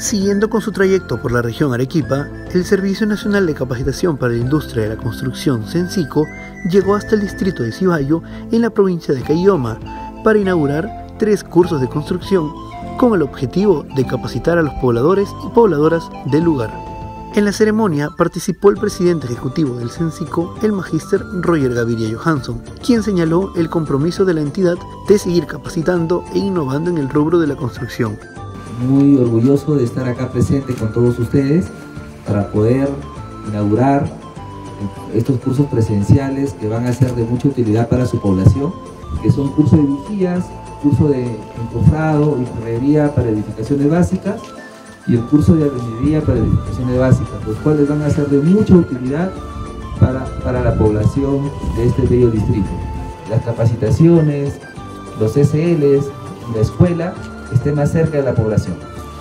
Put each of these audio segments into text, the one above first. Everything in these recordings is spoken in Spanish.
Siguiendo con su trayecto por la región Arequipa, el Servicio Nacional de Capacitación para la Industria de la Construcción, Censico, llegó hasta el distrito de Cibayo, en la provincia de Caylloma, para inaugurar 3 cursos de construcción, con el objetivo de capacitar a los pobladores y pobladoras del lugar. En la ceremonia participó el presidente ejecutivo del Censico, el magíster Roger Gaviria Johansson, quien señaló el compromiso de la entidad de seguir capacitando e innovando en el rubro de la construcción. Muy orgulloso de estar acá presente con todos ustedes para poder inaugurar estos cursos presenciales que van a ser de mucha utilidad para su población, que son cursos de vigías, curso de encofrado y ferrería para edificaciones básicas y el curso de albañilería para edificaciones básicas, los cuales van a ser de mucha utilidad para la población de este bello distrito. Las capacitaciones, los SLs, la escuela esté más cerca de la población.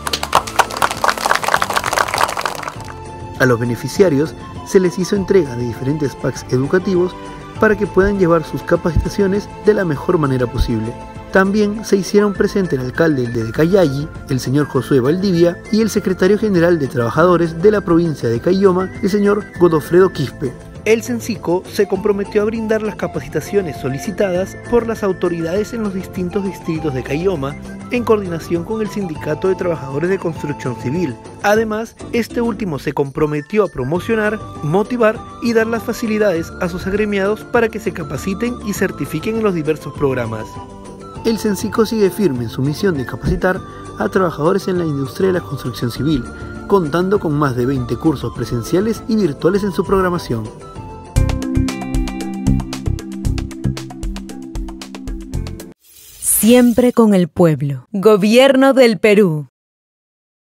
A los beneficiarios se les hizo entrega de diferentes packs educativos para que puedan llevar sus capacitaciones de la mejor manera posible. También se hicieron presente el alcalde de Cayalli, el señor Josué Valdivia, y el secretario general de Trabajadores de la provincia de Caylloma, el señor Godofredo Quispe. El Censico se comprometió a brindar las capacitaciones solicitadas por las autoridades en los distintos distritos de Caylloma, en coordinación con el Sindicato de Trabajadores de Construcción Civil. Además, este último se comprometió a promocionar, motivar y dar las facilidades a sus agremiados para que se capaciten y certifiquen en los diversos programas. El Censico sigue firme en su misión de capacitar a trabajadores en la industria de la construcción civil, contando con más de 20 cursos presenciales y virtuales en su programación. Siempre con el pueblo. Gobierno del Perú.